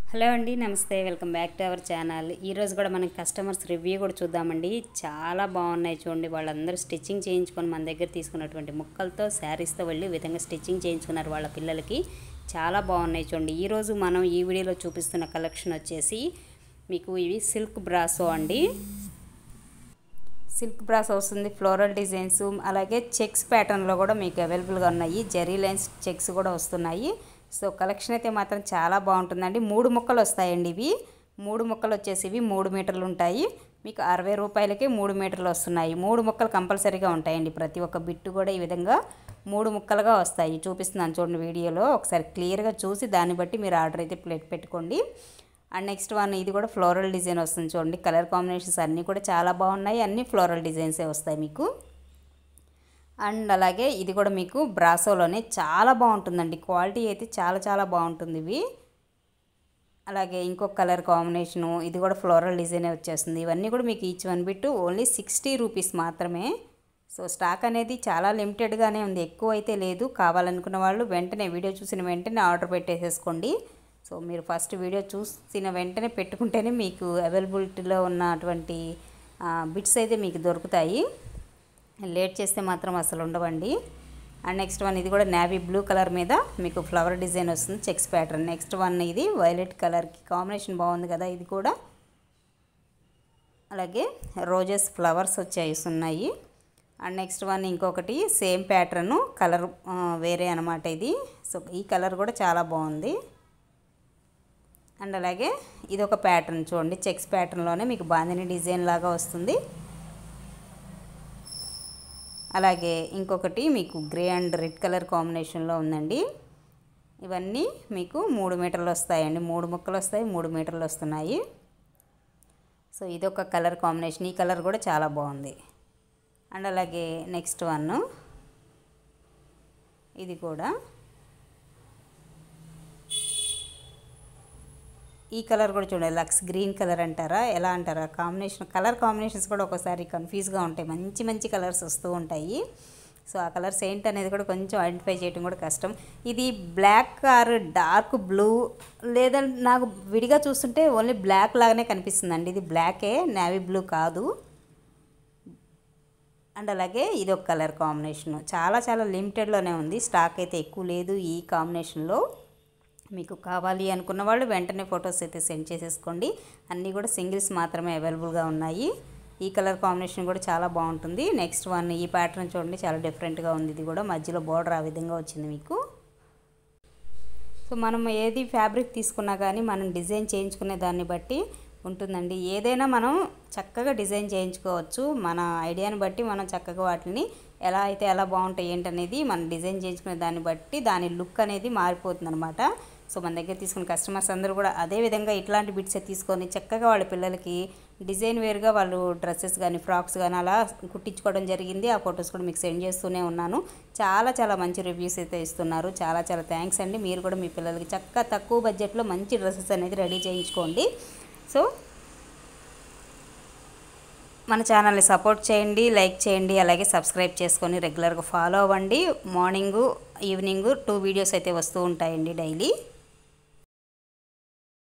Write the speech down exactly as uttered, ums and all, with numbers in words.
Hello అండి, నమస్తే. Welcome back to our channel. ఈరోజు కూడా మనం కస్టమర్స్ రివ్యూ కూడా చూద్దామండి. చాలా బాగున్నాయి చూడండి. వాళ్ళందరూ స్టిచ్చింగ్ చేయించుకొని మన దగ్గర తీసుకున్నటువంటి ముక్కలతో శారీస్తో వెళ్ళి ఈ విధంగా స్టిచ్చింగ్ చేయించుకున్నారు వాళ్ళ పిల్లలకి. చాలా బాగున్నాయి చూడండి. ఈరోజు మనం ఈ వీడియోలో చూపిస్తున్న కలెక్షన్ వచ్చేసి మీకు ఇవి సిల్క్ బ్రాసో అండి. సిల్క్ బ్రాసో వస్తుంది, ఫ్లోరల్ డిజైన్స్, అలాగే చెక్స్ ప్యాటర్న్లో కూడా మీకు అవైలబుల్గా ఉన్నాయి. జెరీలైన్స్ చెక్స్ కూడా వస్తున్నాయి. సో కలెక్షన్ అయితే మాత్రం చాలా బాగుంటుందండి. మూడు ముక్కలు వస్తాయండి. ఇవి మూడు ముక్కలు వచ్చేసి ఇవి మూడు మీటర్లు ఉంటాయి. మీకు అరవై రూపాయలకి మూడు మీటర్లు వస్తున్నాయి. మూడు ముక్కలు కంపల్సరీగా ఉంటాయండి. ప్రతి ఒక్క బిట్టు కూడా ఈ విధంగా మూడు ముక్కలుగా వస్తాయి. చూపిస్తున్నాను చూడండి వీడియోలో. ఒకసారి క్లియర్గా చూసి దాన్ని బట్టి మీరు ఆర్డర్ అయితే ప్లేట్ పెట్టుకోండి. అండ్ నెక్స్ట్ వన్ ఇది కూడా ఫ్లోరల్ డిజైన్ వస్తుంది చూడండి. కలర్ కాంబినేషన్స్ అన్నీ కూడా చాలా బాగున్నాయి. అన్నీ ఫ్లోరల్ డిజైన్సే వస్తాయి మీకు. అండ్ అలాగే ఇది కూడా మీకు బ్రాసోలోనే చాలా బాగుంటుందండి. క్వాలిటీ అయితే చాలా చాలా బాగుంటుంది ఇవి. అలాగే ఇంకొక కలర్ కాంబినేషను, ఇది కూడా ఫ్లోరల్ డిజైనే వచ్చేస్తుంది. ఇవన్నీ కూడా మీకు each one bit only sixty rupees మాత్రమే. సో స్టాక్ అనేది చాలా లిమిటెడ్గానే ఉంది, ఎక్కువ అయితే లేదు. కావాలనుకున్న వాళ్ళు వెంటనే వీడియో చూసిన వెంటనే ఆర్డర్ పెట్టేసేసుకోండి. సో మీరు ఫస్ట్ వీడియో చూసిన వెంటనే పెట్టుకుంటేనే మీకు అవైలబిలిటీలో ఉన్నటువంటి బిట్స్ అయితే మీకు దొరుకుతాయి. లేట్ చేస్తే మాత్రం అసలు ఉండవండి. అండ్ నెక్స్ట్ వన్ ఇది కూడా నేవీ బ్లూ కలర్ మీద మీకు ఫ్లవర్ డిజైన్ వస్తుంది, చెక్స్ ప్యాటర్న్. నెక్స్ట్ వన్ ఇది వైలెట్ కలర్కి కాంబినేషన్ బాగుంది కదా, ఇది కూడా. అలాగే రోజెస్ ఫ్లవర్స్ వచ్చేస్తున్నాయి. అండ్ నెక్స్ట్ వన్ ఇంకొకటి సేమ్ ప్యాటర్ను, కలర్ వేరే అనమాట ఇది. సో ఈ కలర్ కూడా చాలా బాగుంది. అండ్ అలాగే ఇది ఒక ప్యాటర్న్ చూడండి, చెక్స్ ప్యాటర్న్లోనే మీకు బాందిని డిజైన్ లాగా వస్తుంది. అలాగే ఇంకొకటి మీకు గ్రే అండ్ రెడ్ కలర్ కాంబినేషన్లో ఉందండి. ఇవన్నీ మీకు మూడు మీటర్లు వస్తాయండి. మూడు ముక్కలు వస్తాయి, మూడు మీటర్లు వస్తున్నాయి. సో ఇదొక కలర్ కాంబినేషన్, ఈ కలర్ కూడా చాలా బాగుంది. అండ్ అలాగే నెక్స్ట్ వన్ ఇది కూడా ఈ కలర్ కూడా చూడండి, లక్స్ గ్రీన్ కలర్ అంటారా ఎలా అంటారా, కాంబినేషన్ కలర్ కాంబినేషన్స్ కూడా ఒకసారి కన్ఫ్యూజ్గా ఉంటాయి. మంచి మంచి కలర్స్ వస్తూ ఉంటాయి. సో ఆ కలర్స్ ఏంటి అనేది కూడా కొంచెం ఐడెంటిఫై చేయడం కూడా కష్టం. ఇది బ్లాక్ ఆర్ డార్క్ బ్లూ, లేదా నాకు విడిగా చూస్తుంటే ఓన్లీ బ్లాక్ లాగానే కనిపిస్తుందండి. ఇది బ్లాకే, నేవీ బ్లూ కాదు. అండ్ అలాగే ఇది ఒక కలర్ కాంబినేషను చాలా చాలా లిమిటెడ్లోనే ఉంది. స్టాక్ అయితే ఎక్కువ లేదు ఈ కాంబినేషన్లో. మీకు కావాలి అనుకున్న వాళ్ళు వెంటనే ఫొటోస్ అయితే సెండ్ చేసేసుకోండి. అన్నీ కూడా సింగిల్స్ మాత్రమే అవైలబుల్గా ఉన్నాయి. ఈ కలర్ కాంబినేషన్ కూడా చాలా బాగుంటుంది. నెక్స్ట్ వన్ ఈ ప్యాటర్న్ చూడండి, చాలా డిఫరెంట్గా ఉంది. ఇది కూడా మధ్యలో బోర్డర్ ఆ విధంగా వచ్చింది మీకు. సో మనం ఏది ఫ్యాబ్రిక్ తీసుకున్నా కానీ మనం డిజైన్ చేయించుకునే దాన్ని బట్టి ఉంటుందండి. ఏదైనా మనం చక్కగా డిజైన్ చేయించుకోవచ్చు. మన ఐడియాని బట్టి మనం చక్కగా వాటిని ఎలా అయితే ఎలా బాగుంటాయి ఏంటనేది మనం డిజైన్ చేయించుకునే దాన్ని బట్టి దాని లుక్ అనేది మారిపోతుంది అనమాట. సో మన దగ్గర తీసుకున్న కస్టమర్స్ అందరూ కూడా అదే విధంగా ఇట్లాంటి బిట్స్ తీసుకొని చక్కగా వాళ్ళ పిల్లలకి డిజైన్ వేరుగా వాళ్ళు డ్రెస్సెస్ కానీ ఫ్రాక్స్ కానీ అలా కుట్టించుకోవడం జరిగింది. ఆ ఫొటోస్ కూడా మీకు సెండ్ చేస్తూనే ఉన్నాను. చాలా చాలా మంచి రివ్యూస్ అయితే ఇస్తున్నారు. చాలా చాలా థ్యాంక్స్ అండి. మీరు కూడా మీ పిల్లలకి చక్కగా తక్కువ బడ్జెట్లో మంచి డ్రెస్సెస్ అనేది రెడీ చేయించుకోండి. సో మన ఛానల్ని సపోర్ట్ చేయండి, లైక్ చేయండి, అలాగే సబ్స్క్రైబ్ చేసుకొని రెగ్యులర్గా ఫాలో అవ్వండి. మార్నింగు ఈవినింగు టూ వీడియోస్ అయితే వస్తూ ఉంటాయండి డైలీ.